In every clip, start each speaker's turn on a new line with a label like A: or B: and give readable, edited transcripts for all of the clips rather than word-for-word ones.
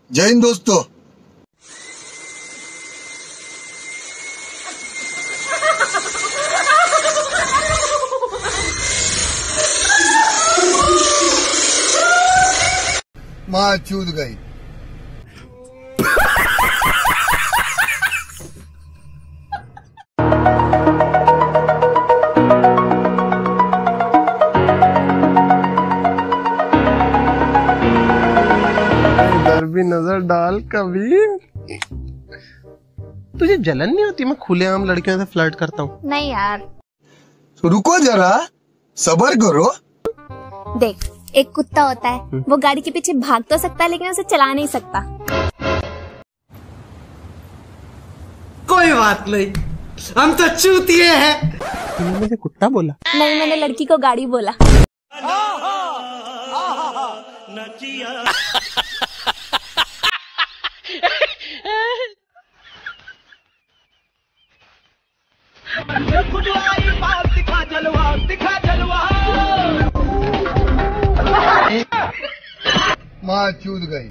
A: जय हिंद दोस्तों। माँ चूत गई।
B: इधर भी नजर डाल कभी। तुझे जलन नहीं होती मैं खुलेआम लड़कियों से फ्लर्ट करता हूँ?
C: नहीं यार।
A: तो रुको जरा, सब्र करो।
C: देख, एक कुत्ता होता है, वो गाड़ी के पीछे भाग तो सकता है लेकिन उसे चला नहीं सकता।
D: कोई बात नहीं, हम तो चूतिए हैं।
B: तूने मुझे कुत्ता बोला?
C: नहीं, मैंने लड़की को गाड़ी बोला।
A: माँ चूत गई।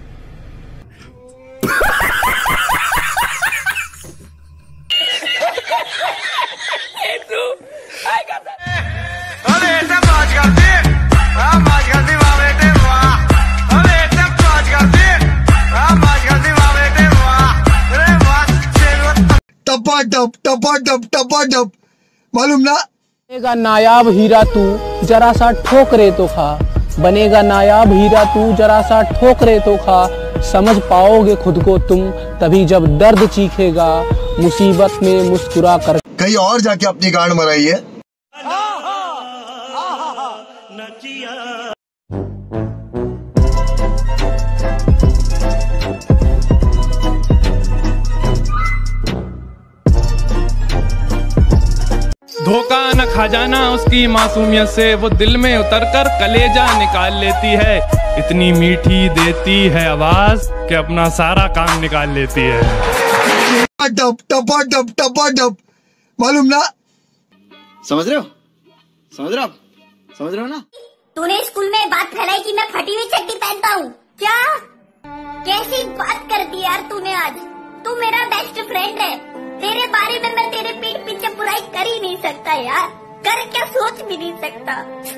A: टपा टप टपा टप, मालूम ना?
E: बनेगा नायाब हीरा तू जरा सा ठोकरे तो खा, बनेगा नायाब हीरा तू जरा सा ठोकरे तो खा, समझ पाओगे खुद को तुम तभी जब दर्द चीखेगा, मुसीबत में मुस्कुरा कर
A: कहीं और जाके अपनी गांड मराइए।
F: धोखा न खा जाना उसकी मासूमियत से, वो दिल में उतरकर कलेजा निकाल लेती है, इतनी मीठी देती है आवाज कि अपना सारा काम निकाल लेती है।
A: टप टपा टप टपा टप, मालूम ना?
D: समझ रहे हो? समझ रहे हो? समझ रहे हो ना?
G: तूने स्कूल में बात फैलाई कि मैं फटी हुई चड्डी पहनता हूँ क्या? कैसी बात कर दी यार तूने आज। तू मेरा बेस्ट फ्रेंड है, तेरे बारे में मैं तेरे पीठ पीछे बुराई कर ही नहीं सकता यार, कर क्या सोच भी नहीं सकता।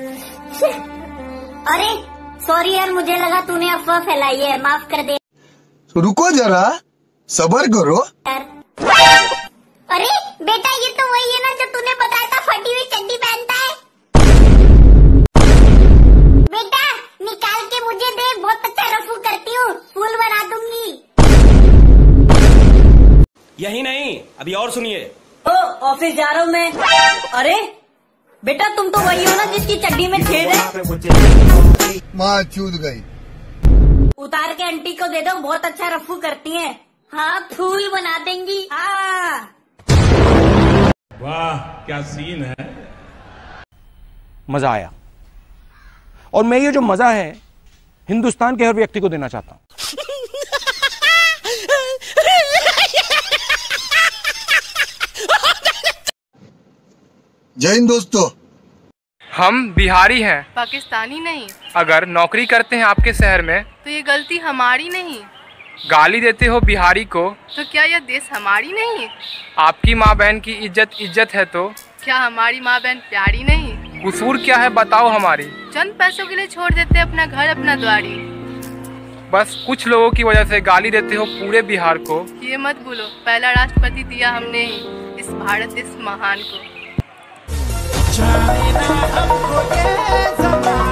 G: अरे सॉरी यार, मुझे लगा तूने अफवाह फैलाई है, माफ कर दे।
A: तो रुको जरा, सब्र करो
G: यार। अरे बेटा, ये तो वही है ना जो तूने बताया था फटी हुई चड्डी पहनता है। बेटा निकाल के मुझे दे, बहुत अच्छा रफू करती हूँ, फूल बना दूंगी।
H: यही नहीं, अभी और सुनिए।
I: ओ ऑफिस जा रहा हूँ मैं। अरे बेटा, तुम तो वही हो ना जिसकी चड्डी में छेद है।
A: माँ चूत गई।
I: उतार के आंटी को दे दो, बहुत अच्छा रफू करती हैं।
G: हाँ फूल बना देंगी।
I: हाँ
F: वाह क्या सीन है।
E: मजा आया, और मैं ये जो मजा है हिंदुस्तान के हर व्यक्ति को देना चाहता हूँ।
A: जय हिंद दोस्तों।
J: हम बिहारी हैं,
K: पाकिस्तानी नहीं।
J: अगर नौकरी करते हैं आपके शहर में
K: तो ये गलती हमारी नहीं।
J: गाली देते हो बिहारी को
K: तो क्या यह देश हमारी नहीं?
J: आपकी माँ बहन की इज्जत है तो
K: क्या हमारी माँ बहन प्यारी नहीं?
J: कसूर क्या है बताओ हमारी?
K: चंद पैसों के लिए छोड़ देते अपना घर अपना द्वारी।
J: बस कुछ लोगों की वजह से गाली देते हो पूरे बिहार को।
K: ये मत भूलो, पहला राष्ट्रपति दिया हमने ही इस भारत देश महान को।